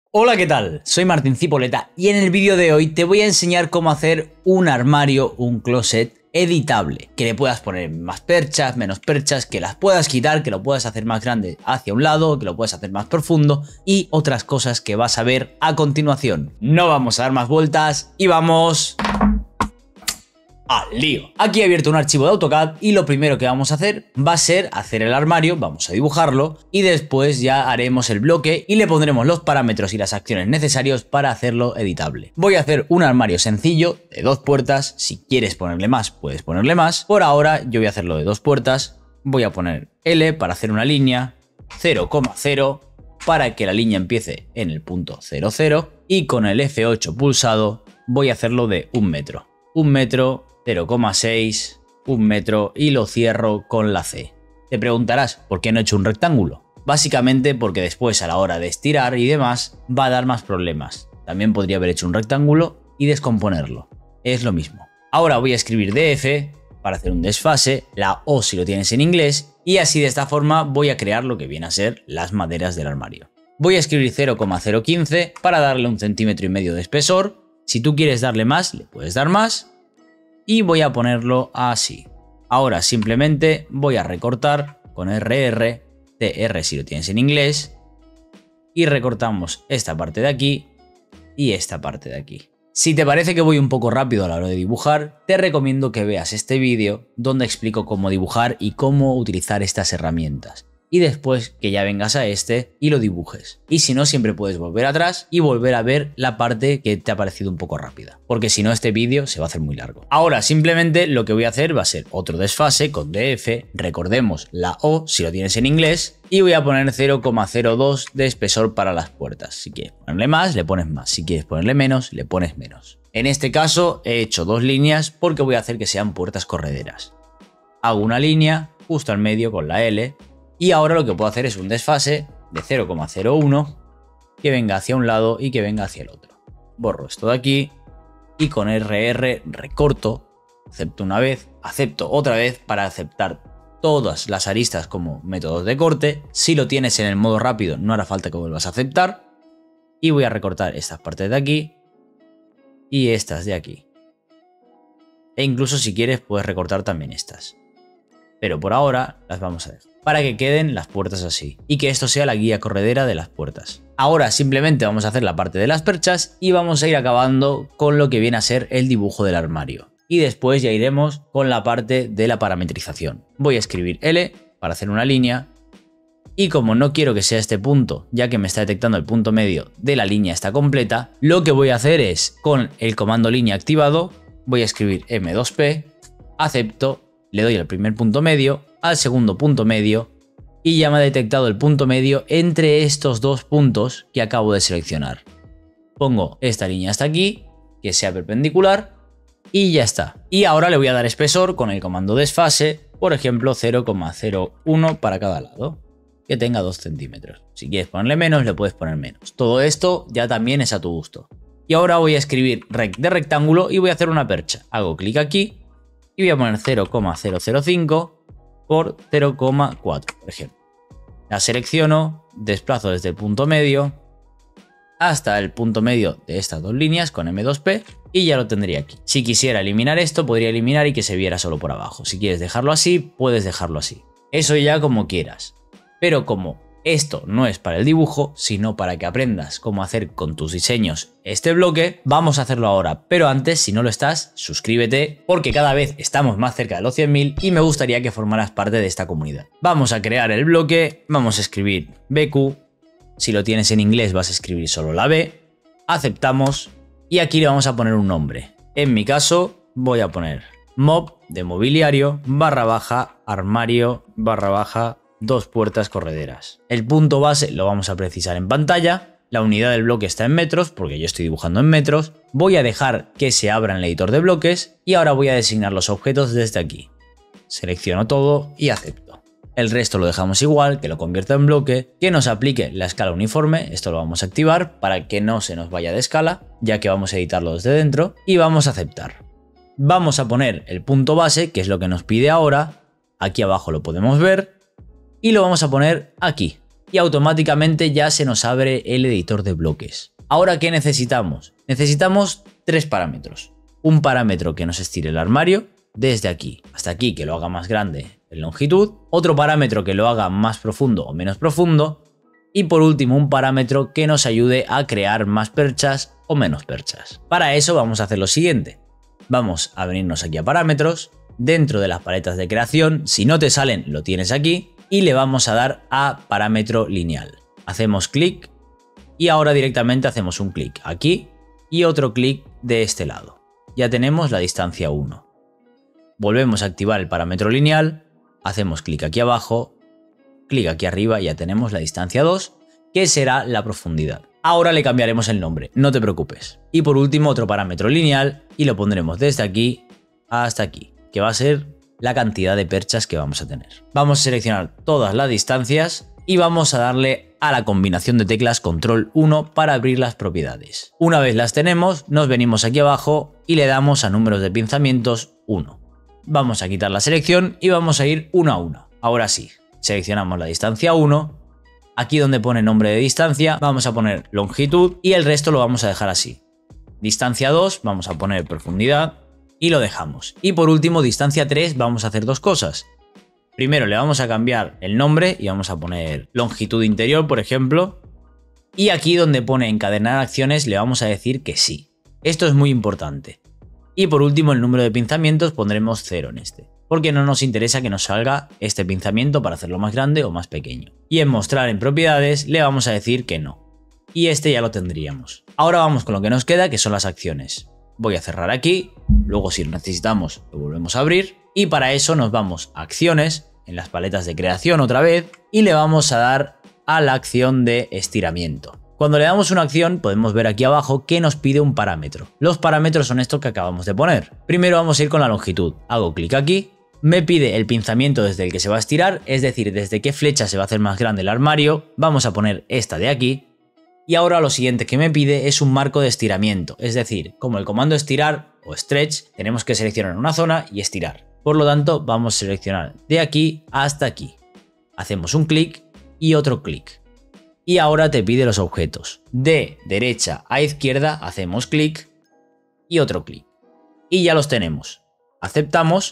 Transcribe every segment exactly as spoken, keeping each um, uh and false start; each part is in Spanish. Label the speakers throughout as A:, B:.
A: Hola, ¿qué tal? Soy Martín Cipoleta y en el vídeo de hoy te voy a enseñar cómo hacer un armario, un closet editable, que le puedas poner más perchas, menos perchas, que las puedas quitar, que lo puedas hacer más grande hacia un lado, que lo puedas hacer más profundo y otras cosas que vas a ver a continuación. No vamos a dar más vueltas y vamos al lío. Aquí he abierto un archivo de AutoCAD y lo primero que vamos a hacer va a ser hacer el armario, vamos a dibujarlo y después ya haremos el bloque y le pondremos los parámetros y las acciones necesarios para hacerlo editable. Voy a hacer un armario sencillo de dos puertas, si quieres ponerle más puedes ponerle más. Por ahora yo voy a hacerlo de dos puertas, voy a poner L para hacer una línea, cero coma cero para que la línea empiece en el punto cero cero y con el F ocho pulsado voy a hacerlo de un metro. Un metro, cero coma seis, un metro y lo cierro con la C. Te preguntarás por qué no he hecho un rectángulo. Básicamente porque después a la hora de estirar y demás va a dar más problemas. También podría haber hecho un rectángulo y descomponerlo. Es lo mismo. Ahora voy a escribir D F para hacer un desfase, la O si lo tienes en inglés, y así de esta forma voy a crear lo que viene a ser las maderas del armario. Voy a escribir cero coma cero quince para darle un centímetro y medio de espesor. Si tú quieres darle más, le puedes dar más. Y voy a ponerlo así. Ahora simplemente voy a recortar con R R, T R si lo tienes en inglés, y recortamos esta parte de aquí y esta parte de aquí. Si te parece que voy un poco rápido a la hora de dibujar, te recomiendo que veas este vídeo donde explico cómo dibujar y cómo utilizar estas herramientas. Y después que ya vengas a este y lo dibujes. Y si no, siempre puedes volver atrás y volver a ver la parte que te ha parecido un poco rápida, porque si no este vídeo se va a hacer muy largo. Ahora simplemente lo que voy a hacer va a ser otro desfase con D F, recordemos la O si lo tienes en inglés, y voy a poner cero coma cero dos de espesor para las puertas. Si quieres ponerle más, le pones más. Si quieres ponerle menos, le pones menos. En este caso he hecho dos líneas porque voy a hacer que sean puertas correderas. Hago una línea justo al medio con la L. Y ahora lo que puedo hacer es un desfase de cero coma cero uno que venga hacia un lado y que venga hacia el otro. Borro esto de aquí y con R R recorto, acepto una vez, acepto otra vez para aceptar todas las aristas como métodos de corte. Si lo tienes en el modo rápido no hará falta que vuelvas a aceptar. Y voy a recortar estas partes de aquí y estas de aquí. E incluso si quieres puedes recortar también estas. Pero por ahora las vamos a dejar para que queden las puertas así y que esto sea la guía corredera de las puertas. Ahora simplemente vamos a hacer la parte de las perchas y vamos a ir acabando con lo que viene a ser el dibujo del armario. Y después ya iremos con la parte de la parametrización. Voy a escribir L para hacer una línea y como no quiero que sea este punto, ya que me está detectando el punto medio de la línea está completa, lo que voy a hacer es con el comando línea activado, voy a escribir M dos P, acepto, le doy al primer punto medio, al segundo punto medio y ya me ha detectado el punto medio entre estos dos puntos que acabo de seleccionar. Pongo esta línea hasta aquí, que sea perpendicular y ya está. Y ahora le voy a dar espesor con el comando desfase, por ejemplo cero coma cero uno para cada lado, que tenga dos centímetros. Si quieres ponerle menos, le puedes poner menos. Todo esto ya también es a tu gusto. Y ahora voy a escribir rect de rectángulo y voy a hacer una percha. Hago clic aquí y voy a poner cero coma cero cero cinco por cero coma cuatro, por ejemplo. La selecciono, desplazo desde el punto medio hasta el punto medio de estas dos líneas con M dos P y ya lo tendría aquí. Si quisiera eliminar esto, podría eliminar y que se viera solo por abajo. Si quieres dejarlo así, puedes dejarlo así. Eso ya como quieras. Pero como esto no es para el dibujo, sino para que aprendas cómo hacer con tus diseños este bloque, vamos a hacerlo ahora. Pero antes, si no lo estás, suscríbete porque cada vez estamos más cerca de los cien mil y me gustaría que formaras parte de esta comunidad. Vamos a crear el bloque, vamos a escribir B Q, si lo tienes en inglés vas a escribir solo la B, aceptamos y aquí le vamos a poner un nombre. En mi caso voy a poner mob de mobiliario barra baja armario barra baja dos puertas correderas. El punto base lo vamos a precisar en pantalla. La unidad del bloque está en metros porque yo estoy dibujando en metros. Voy a dejar que se abra en el editor de bloques y ahora voy a designar los objetos desde aquí. Selecciono todo y acepto. El resto lo dejamos igual, que lo convierta en bloque, que nos aplique la escala uniforme. Esto lo vamos a activar para que no se nos vaya de escala, ya que vamos a editarlo desde dentro y vamos a aceptar. Vamos a poner el punto base, que es lo que nos pide ahora. Aquí abajo lo podemos ver. Y lo vamos a poner aquí. y automáticamente ya se nos abre el editor de bloques. Ahora, ¿qué necesitamos? Necesitamos tres parámetros. Un parámetro que nos estire el armario desde aquí hasta aquí, que lo haga más grande en longitud. Otro parámetro que lo haga más profundo o menos profundo. Y por último, un parámetro que nos ayude a crear más perchas o menos perchas. Para eso vamos a hacer lo siguiente. Vamos a venirnos aquí a parámetros. Dentro de las paletas de creación, si no te salen, lo tienes aquí. Y le vamos a dar a parámetro lineal. Hacemos clic y ahora directamente hacemos un clic aquí y otro clic de este lado. Ya tenemos la distancia uno. Volvemos a activar el parámetro lineal, hacemos clic aquí abajo, clic aquí arriba y ya tenemos la distancia dos, que será la profundidad. Ahora le cambiaremos el nombre, no te preocupes. Y por último otro parámetro lineal y lo pondremos desde aquí hasta aquí, que va a ser la cantidad de perchas que vamos a tener. Vamos a seleccionar todas las distancias y vamos a darle a la combinación de teclas control uno para abrir las propiedades. Una vez las tenemos, nos venimos aquí abajo y le damos a números de pinzamientos uno. Vamos a quitar la selección y vamos a ir uno a uno. Ahora sí, seleccionamos la distancia uno. Aquí donde pone nombre de distancia vamos a poner longitud y el resto lo vamos a dejar así. Distancia dos vamos a poner profundidad y lo dejamos. Y por último, distancia tres, vamos a hacer dos cosas. Primero le vamos a cambiar el nombre y vamos a poner longitud interior, por ejemplo. Y aquí donde pone encadenar acciones le vamos a decir que sí. Esto es muy importante. Y por último, el número de pinzamientos pondremos cero en este, porque no nos interesa que nos salga este pinzamiento para hacerlo más grande o más pequeño. Y en mostrar en propiedades le vamos a decir que no. Y este ya lo tendríamos. Ahora vamos con lo que nos queda, que son las acciones. Voy a cerrar aquí, luego si lo necesitamos lo volvemos a abrir y para eso nos vamos a acciones, en las paletas de creación otra vez y le vamos a dar a la acción de estiramiento. Cuando le damos una acción podemos ver aquí abajo que nos pide un parámetro. Los parámetros son estos que acabamos de poner. Primero vamos a ir con la longitud, hago clic aquí, me pide el pinzamiento desde el que se va a estirar, es decir, desde qué flecha se va a hacer más grande el armario, vamos a poner esta de aquí. Y ahora lo siguiente que me pide es un marco de estiramiento, es decir, como el comando estirar o stretch, tenemos que seleccionar una zona y estirar. Por lo tanto, vamos a seleccionar de aquí hasta aquí. Hacemos un clic y otro clic. Y ahora te pide los objetos. De derecha a izquierda hacemos clic y otro clic. Y ya los tenemos. Aceptamos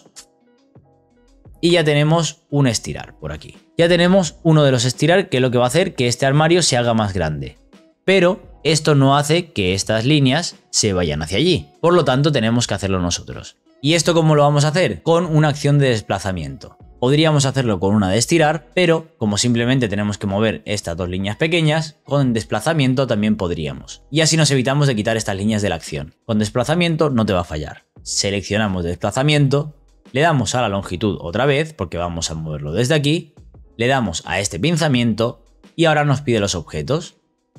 A: y ya tenemos un estirar por aquí. Ya tenemos uno de los estirar que es lo que va a hacer que este armario se haga más grande. Pero esto no hace que estas líneas se vayan hacia allí. Por lo tanto, tenemos que hacerlo nosotros. ¿Y esto cómo lo vamos a hacer? Con una acción de desplazamiento. Podríamos hacerlo con una de estirar, pero como simplemente tenemos que mover estas dos líneas pequeñas, con desplazamiento también podríamos. Y así nos evitamos de quitar estas líneas de la acción. Con desplazamiento no te va a fallar. Seleccionamos desplazamiento, le damos a la longitud otra vez, porque vamos a moverlo desde aquí, le damos a este pinzamiento y ahora nos pide los objetos.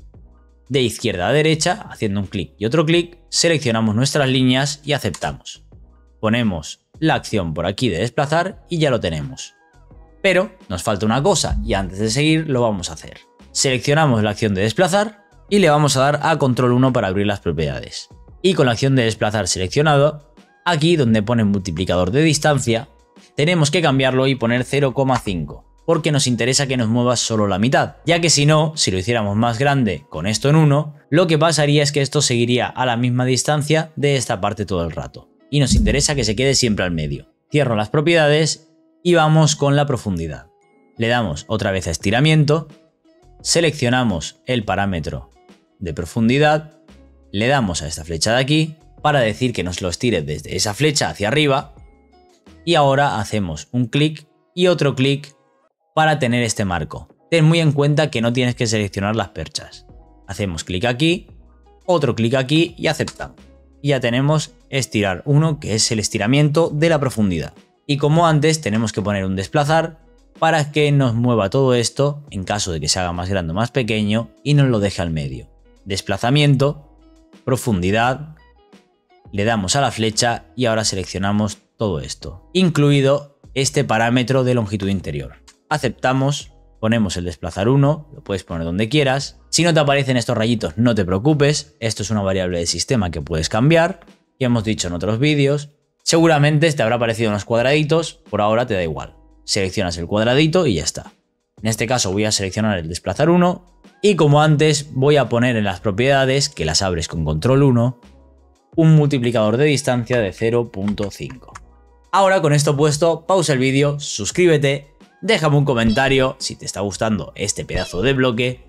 A: De izquierda a derecha, haciendo un clic y otro clic, seleccionamos nuestras líneas y aceptamos. Ponemos la acción por aquí de desplazar y ya lo tenemos. Pero nos falta una cosa y antes de seguir lo vamos a hacer. Seleccionamos la acción de desplazar y le vamos a dar a control uno para abrir las propiedades. Y con la acción de desplazar seleccionado, aquí donde pone multiplicador de distancia, tenemos que cambiarlo y poner cero coma cinco. Porque nos interesa que nos mueva solo la mitad, ya que si no, si lo hiciéramos más grande con esto en uno, lo que pasaría es que esto seguiría a la misma distancia de esta parte todo el rato. Y nos interesa que se quede siempre al medio. Cierro las propiedades y vamos con la profundidad. Le damos otra vez a estiramiento, seleccionamos el parámetro de profundidad, le damos a esta flecha de aquí para decir que nos lo estire desde esa flecha hacia arriba y ahora hacemos un clic y otro clic para tener este marco. Ten muy en cuenta que no tienes que seleccionar las perchas. Hacemos clic aquí, otro clic aquí y aceptamos. Y ya tenemos estirar uno, que es el estiramiento de la profundidad. Y como antes tenemos que poner un desplazar para que nos mueva todo esto en caso de que se haga más grande o más pequeño y nos lo deje al medio. Desplazamiento, profundidad, le damos a la flecha y ahora seleccionamos todo esto, incluido este parámetro de longitud interior. Aceptamos, ponemos el desplazar uno, lo puedes poner donde quieras. Si no te aparecen estos rayitos no te preocupes, esto es una variable de sistema que puedes cambiar, ya hemos dicho en otros vídeos. Seguramente te habrá aparecido unos cuadraditos, por ahora te da igual. Seleccionas el cuadradito y ya está. En este caso voy a seleccionar el desplazar uno y como antes voy a poner en las propiedades, que las abres con control uno, un multiplicador de distancia de cero punto cinco. Ahora con esto puesto, pausa el vídeo, suscríbete, déjame un comentario si te está gustando este pedazo de bloque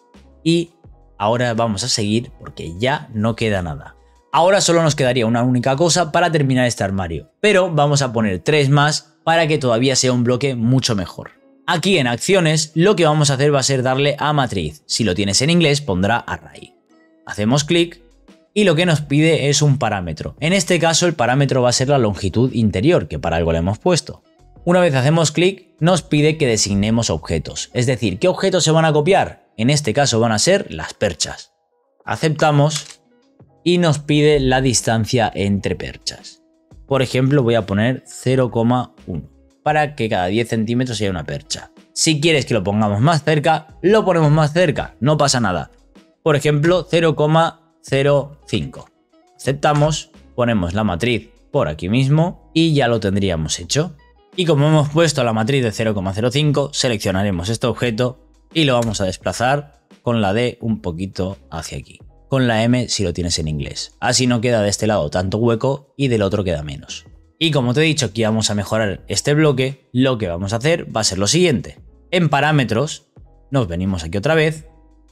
A: y ahora vamos a seguir porque ya no queda nada. Ahora solo nos quedaría una única cosa para terminar este armario, pero vamos a poner tres más para que todavía sea un bloque mucho mejor. Aquí en acciones lo que vamos a hacer va a ser darle a matriz, si lo tienes en inglés pondrá array. Hacemos clic y lo que nos pide es un parámetro. En este caso el parámetro va a ser la longitud interior, que para algo le hemos puesto. Una vez hacemos clic nos pide que designemos objetos, es decir, ¿qué objetos se van a copiar? En este caso van a ser las perchas. Aceptamos y nos pide la distancia entre perchas. Por ejemplo voy a poner cero coma uno para que cada diez centímetros haya una percha. Si quieres que lo pongamos más cerca, lo ponemos más cerca, no pasa nada. Por ejemplo cero coma cero cinco. Aceptamos, ponemos la matriz por aquí mismo y ya lo tendríamos hecho. Y como hemos puesto la matriz de cero coma cero cinco, seleccionaremos este objeto y lo vamos a desplazar con la D un poquito hacia aquí. Con la M si lo tienes en inglés. Así no queda de este lado tanto hueco y del otro queda menos. Y como te he dicho que vamos a mejorar este bloque, lo que vamos a hacer va a ser lo siguiente. En parámetros, nos venimos aquí otra vez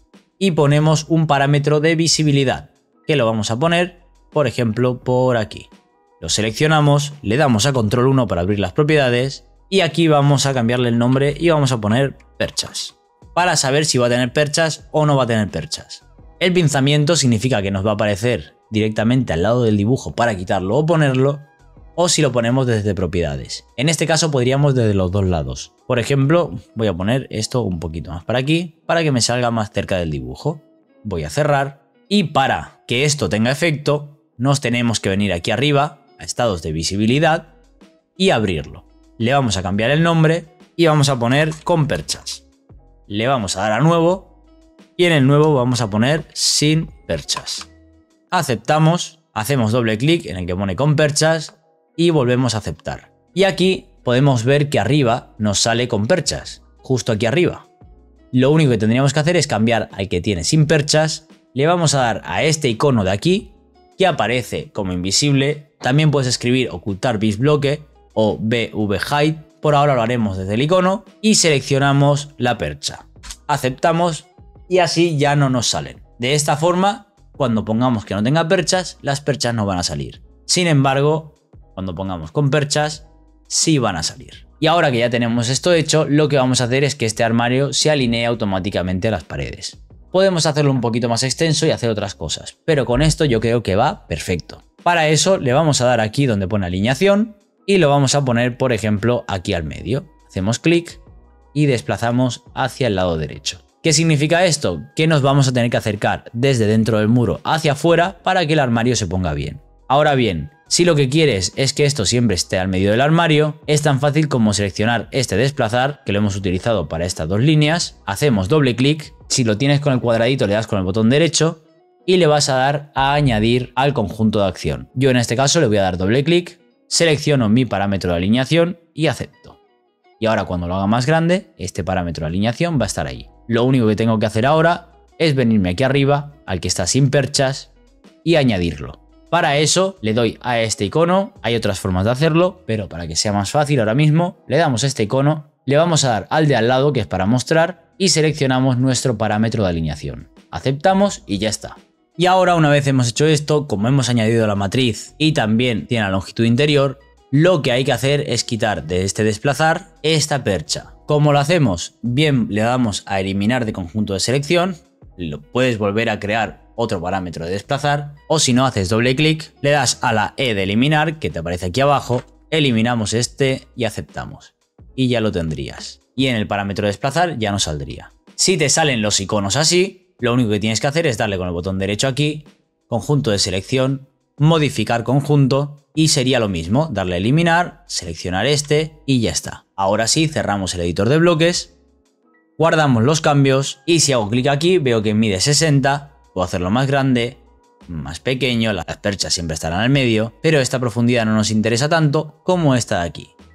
A: y ponemos un parámetro de visibilidad, que lo vamos a poner, por ejemplo, por aquí. Lo seleccionamos, le damos a control uno para abrir las propiedades y aquí vamos a cambiarle el nombre y vamos a poner perchas, para saber si va a tener perchas o no va a tener perchas. El pinzamiento significa que nos va a aparecer directamente al lado del dibujo para quitarlo o ponerlo, o si lo ponemos desde propiedades. En este caso podríamos desde los dos lados. Por ejemplo, voy a poner esto un poquito más para aquí, para que me salga más cerca del dibujo. Voy a cerrar y para que esto tenga efecto, nos tenemos que venir aquí arriba, a estados de visibilidad, y abrirlo. Le vamos a cambiar el nombre y vamos a poner con perchas. Le vamos a dar a nuevo y en el nuevo vamos a poner sin perchas. Aceptamos, hacemos doble clic en el que pone con perchas y volvemos a aceptar. Y aquí podemos ver que arriba nos sale con perchas, justo aquí arriba. Lo único que tendríamos que hacer es cambiar al que tiene sin perchas, le vamos a dar a este icono de aquí, que aparece como invisible. También puedes escribir ocultar bisbloque o B V hide, por ahora lo haremos desde el icono, y seleccionamos la percha. Aceptamos y así ya no nos salen. De esta forma, cuando pongamos que no tenga perchas, las perchas no van a salir. Sin embargo, cuando pongamos con perchas, sí van a salir. Y ahora que ya tenemos esto hecho, lo que vamos a hacer es que este armario se alinee automáticamente a las paredes. Podemos hacerlo un poquito más extenso y hacer otras cosas, pero con esto yo creo que va perfecto. Para eso le vamos a dar aquí donde pone alineación y lo vamos a poner, por ejemplo, aquí al medio. Hacemos clic y desplazamos hacia el lado derecho. ¿Qué significa esto? Que nos vamos a tener que acercar desde dentro del muro hacia afuera para que el armario se ponga bien. Ahora bien, si lo que quieres es que esto siempre esté al medio del armario, es tan fácil como seleccionar este desplazar, que lo hemos utilizado para estas dos líneas, hacemos doble clic, si lo tienes con el cuadradito le das con el botón derecho y le vas a dar a añadir al conjunto de acción. Yo en este caso le voy a dar doble clic, selecciono mi parámetro de alineación y acepto. Y ahora cuando lo haga más grande, este parámetro de alineación va a estar ahí. Lo único que tengo que hacer ahora es venirme aquí arriba, al que está sin perchas, y añadirlo. Para eso le doy a este icono, hay otras formas de hacerlo, pero para que sea más fácil ahora mismo, le damos a este icono, le vamos a dar al de al lado, que es para mostrar, y seleccionamos nuestro parámetro de alineación. Aceptamos y ya está. Y ahora, una vez hemos hecho esto, como hemos añadido la matriz y también tiene la longitud interior, lo que hay que hacer es quitar de este desplazar esta percha. ¿Cómo lo hacemos? Bien, le damos a eliminar de conjunto de selección, lo puedes volver a crear otro parámetro de desplazar, o si no haces doble clic, le das a la E de eliminar, que te aparece aquí abajo, eliminamos este y aceptamos. Y ya lo tendrías. Y en el parámetro de desplazar ya no saldría. Si te salen los iconos así, lo único que tienes que hacer es darle con el botón derecho aquí, conjunto de selección, modificar conjunto, y sería lo mismo, darle a eliminar, seleccionar este y ya está. Ahora sí, cerramos el editor de bloques, guardamos los cambios y si hago clic aquí veo que mide sesenta, puedo hacerlo más grande, más pequeño, las perchas siempre estarán al medio, pero esta profundidad no nos interesa tanto como esta de aquí, que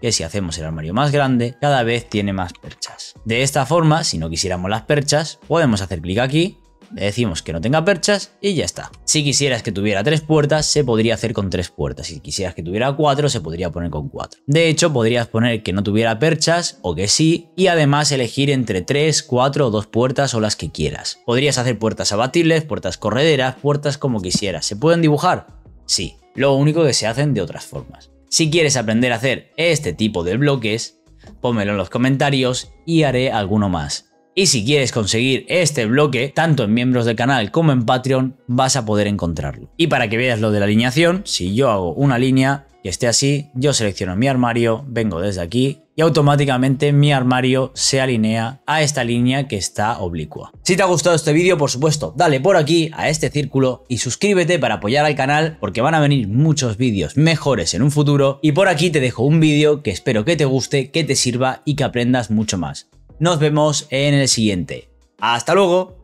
A: que si hacemos el armario más grande, cada vez tiene más perchas. De esta forma, si no quisiéramos las perchas, podemos hacer clic aquí, le decimos que no tenga perchas y ya está. Si quisieras que tuviera tres puertas, se podría hacer con tres puertas. Si quisieras que tuviera cuatro, se podría poner con cuatro. De hecho, podrías poner que no tuviera perchas o que sí, y además elegir entre tres, cuatro o dos puertas o las que quieras. Podrías hacer puertas abatibles, puertas correderas, puertas como quisieras. ¿Se pueden dibujar? Sí. Lo único que se hacen de otras formas. Si quieres aprender a hacer este tipo de bloques, pónmelo en los comentarios y haré alguno más. Y si quieres conseguir este bloque, tanto en miembros del canal como en Patreon, vas a poder encontrarlo. Y para que veas lo de la alineación, si yo hago una línea que esté así, yo selecciono mi armario, vengo desde aquí y automáticamente mi armario se alinea a esta línea que está oblicua. Si te ha gustado este vídeo, por supuesto, dale por aquí a este círculo y suscríbete para apoyar al canal porque van a venir muchos vídeos mejores en un futuro. Y por aquí te dejo un vídeo que espero que te guste, que te sirva y que aprendas mucho más. Nos vemos en el siguiente. ¡Hasta luego!